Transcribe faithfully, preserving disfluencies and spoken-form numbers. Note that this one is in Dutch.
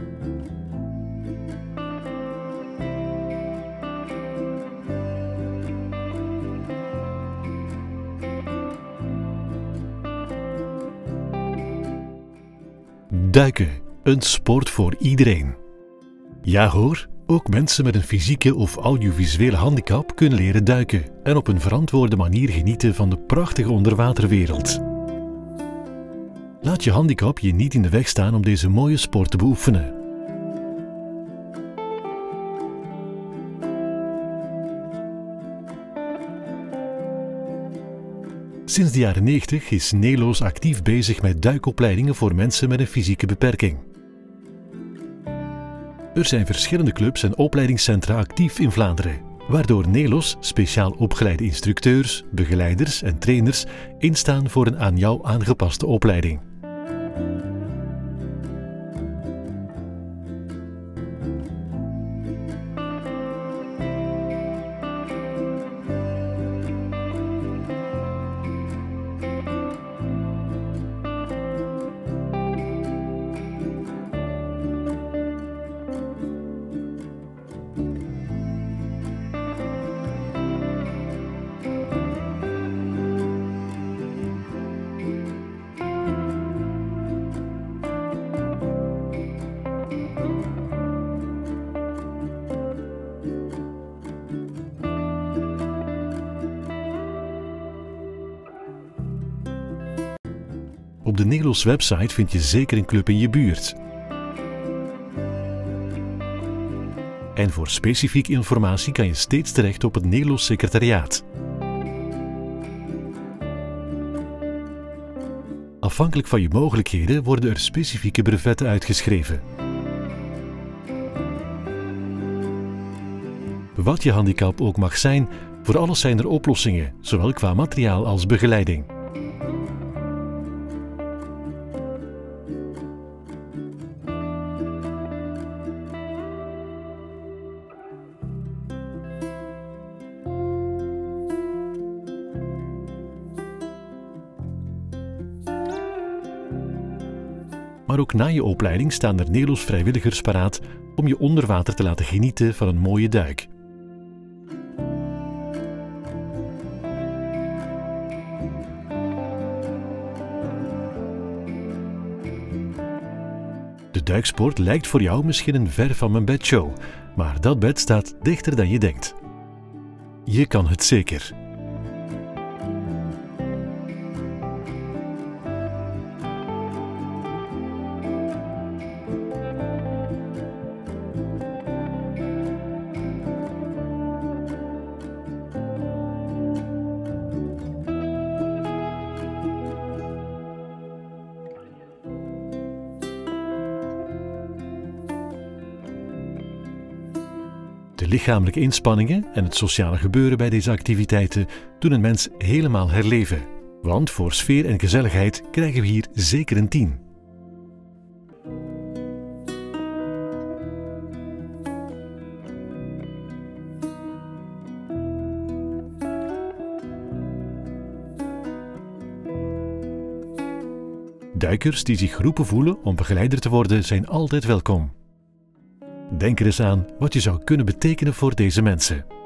Duiken, een sport voor iedereen. Ja hoor, ook mensen met een fysieke of audiovisuele handicap kunnen leren duiken en op een verantwoorde manier genieten van de prachtige onderwaterwereld. Laat je handicap je niet in de weg staan om deze mooie sport te beoefenen. Sinds de jaren negentig is Nelos actief bezig met duikopleidingen voor mensen met een fysieke beperking. Er zijn verschillende clubs en opleidingscentra actief in Vlaanderen, waardoor Nelos speciaal opgeleide instructeurs, begeleiders en trainers instaan voor een aan jou aangepaste opleiding. Op de Nelos website vind je zeker een club in je buurt. En voor specifieke informatie kan je steeds terecht op het Nelos secretariaat. Afhankelijk van je mogelijkheden worden er specifieke brevetten uitgeschreven. Wat je handicap ook mag zijn, voor alles zijn er oplossingen, zowel qua materiaal als begeleiding. Maar ook na je opleiding staan er Nelos vrijwilligers paraat om je onder water te laten genieten van een mooie duik. De duiksport lijkt voor jou misschien een ver van mijn bed show, maar dat bed staat dichter dan je denkt. Je kan het zeker. De lichamelijke inspanningen en het sociale gebeuren bij deze activiteiten doen een mens helemaal herleven. Want voor sfeer en gezelligheid krijgen we hier zeker een tien. Duikers die zich geroepen voelen om begeleider te worden zijn altijd welkom. Denk er eens aan wat je zou kunnen betekenen voor deze mensen.